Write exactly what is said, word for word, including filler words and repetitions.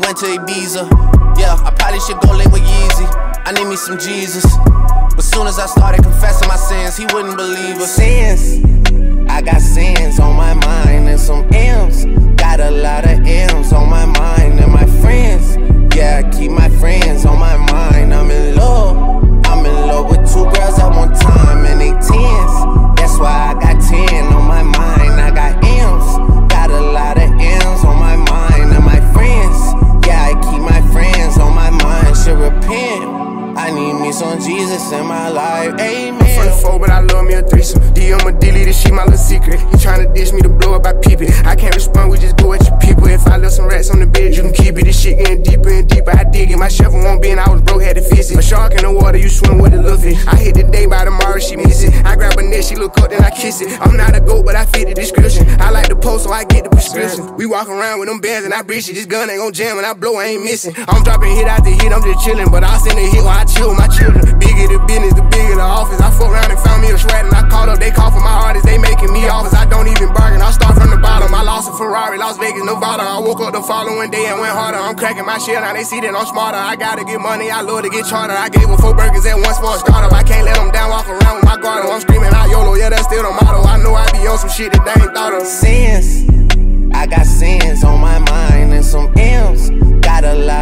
went to Ibiza. Yeah, I probably should go link with Yeezy. I need me some Jesus. But soon as I started confessing my sins, he wouldn't believe us. Sins, I got sins on my mind and some M's. Got a lot of M's on my mind and my friends. Yeah, I keep my friends on my mind. I'm in love. I'm in love with two girls at one time and they tens. That's why I got ten on my mind. I got M's. Got a lot of M's on my mind and my friends. Yeah, I keep my friends on my mind. Should repent. I need me some Jesus in my life, amen. I'm from the four, but I love me a threesome. D M a dilly, this shit my little secret. He tryna dish me to blow up, I peep it. I can't respond, we just go at your people. If I left some rats on the bed, you can keep it. This shit getting deeper and deeper, I dig it. My shovel won't be and I was broke, had to fix it. A shark in the water, you swim with a little fish. I hit the day, by tomorrow she miss it. I grab her neck, she look up, then I kiss it. I'm not a goat, but I fit the description. I like the post, so I get the prescription. We walk around with them bands and I breach it. This gun ain't gon' jam and I blow, I ain't missing. I'm dropping hit after hit, I'm just chillin'. But I'll send a hit while I chill with my children. Bigger the business, the bigger the office. I fuck around and found me a shred and I called up. They call for my artists, they making me offers. I don't even bargain, I start from the bottom. I lost a Ferrari, Las Vegas, Nevada. I woke up the following day and went harder. I'm cracking my shit, now they see that I'm smarter. I gotta get money, I love to get charter. I gave them four burgers at once for a startup. I can't let them down, walk around with my guard. I'm screaming out YOLO, yeah, that's still the motto. I know I be on some shit that they ain't thought of. Sins, I got sins on my mind and some M's. Got a lot